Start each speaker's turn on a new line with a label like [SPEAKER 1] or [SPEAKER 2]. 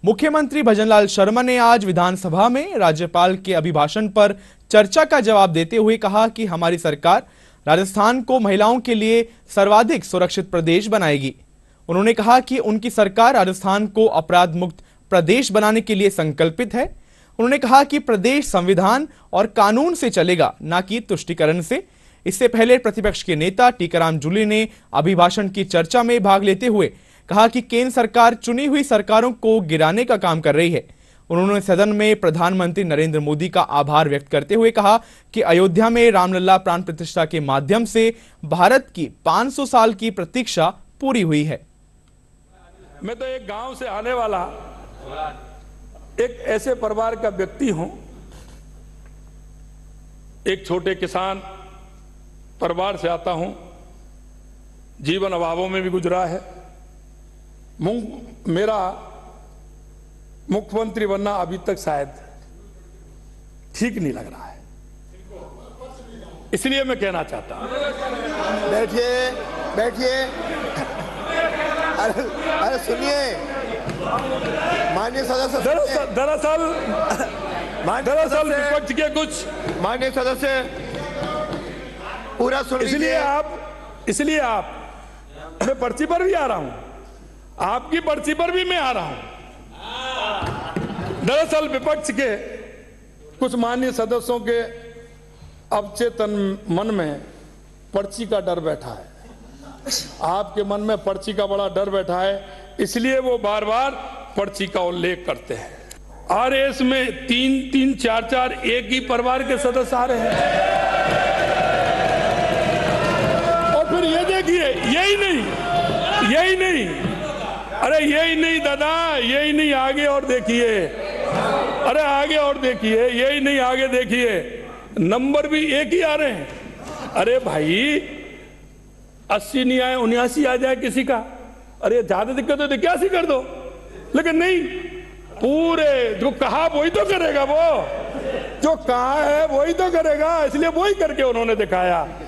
[SPEAKER 1] मुख्यमंत्री भजनलाल शर्मा ने आज विधानसभा में राज्यपाल के अभिभाषण पर चर्चा का जवाब देते हुए कहा कि हमारी सरकार राजस्थान को महिलाओं के लिए सर्वाधिक सुरक्षित प्रदेश बनाएगी। उन्होंने कहा कि उनकी सरकार राजस्थान को अपराध मुक्त प्रदेश बनाने के लिए संकल्पित है। उन्होंने कहा कि प्रदेश संविधान और कानून से चलेगा, न कि तुष्टीकरण से। इससे पहले प्रतिपक्ष के नेता टीकाराम जूली ने अभिभाषण की चर्चा में भाग लेते हुए कहा कि केंद्र सरकार चुनी हुई सरकारों को गिराने का काम कर रही है। उन्होंने सदन में प्रधानमंत्री नरेंद्र मोदी का आभार व्यक्त करते हुए कहा कि अयोध्या में रामलला प्राण प्रतिष्ठा के माध्यम से भारत की 500 साल की प्रतीक्षा पूरी हुई है।
[SPEAKER 2] मैं तो एक गांव से आने वाला एक ऐसे परिवार का व्यक्ति हूं, एक छोटे किसान परिवार से आता हूं, जीवन अभावों में भी गुजरा है। मेरा मुख्यमंत्री बनना अभी तक शायद ठीक नहीं लग रहा है, इसलिए मैं कहना चाहता हूं।
[SPEAKER 3] बैठिए बैठिए, अरे सुनिए माननीय सदस्य।
[SPEAKER 2] दरअसल विपक्ष के कुछ
[SPEAKER 3] माननीय सदस्य पूरा सुन लीजिए।
[SPEAKER 2] इसलिए आप मैं पर्ची पर भी आ रहा हूं, आपकी पर्ची पर भी मैं आ रहा हूं। दरअसल विपक्ष के कुछ माननीय सदस्यों के अवचेतन मन में पर्ची का डर बैठा है, आपके मन में पर्ची का बड़ा डर बैठा है, इसलिए वो बार बार पर्ची का उल्लेख करते हैं। आरएस में 3-3, 4-4 एक ही परिवार के सदस्य आ रहे हैं। और फिर ये देखिए, यही नहीं, अरे यही नहीं दादा, यही नहीं, आगे और देखिए, अरे आगे और देखिए, यही नहीं, आगे देखिए, नंबर भी एक ही आ रहे हैं। अरे भाई 80 नहीं आए, 79 आ जाए किसी का, अरे ज्यादा दिक्कत हो तो 81 कर दो, लेकिन नहीं, पूरे जो कहा वही तो करेगा, वो जो कहा है वही तो करेगा, इसलिए वही करके उन्होंने दिखाया।